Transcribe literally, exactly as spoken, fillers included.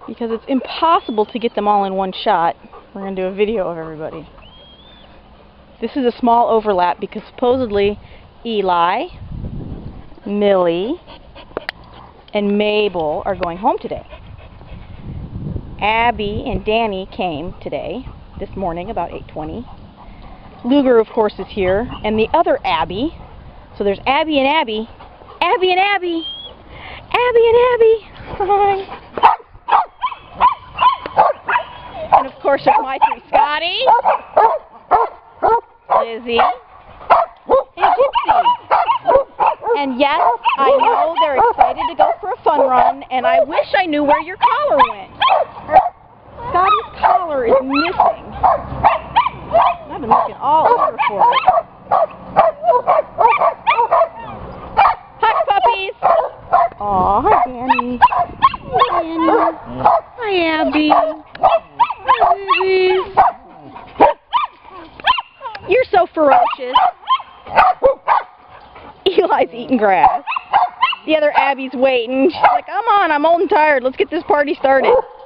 because it's impossible to get them all in one shot. We're going to do a video of everybody. This is a small overlap because supposedly Eli, Millie, and Mabel are going home today. Abby and Danny came today, this morning, about eight twenty. Luger, of course, is here, and the other Abby. So there's Abby and Abby. Abby and Abby! Abby and Abby! Hi! And of course there's my three, Scotty, Lizzie, and Gypsy. And yes, I know they're excited to go for a fun run, and I wish I knew where your collar went. Scotty's collar is missing. I've been looking all over for it. Hi, puppies! Aw, hi, Danny. Hi, Danny. Hi, Abby. Hi, babies. You're so ferocious. Eli's eating grass. The other Abby's waiting. She's like, come on, I'm old and tired. Let's get this party started.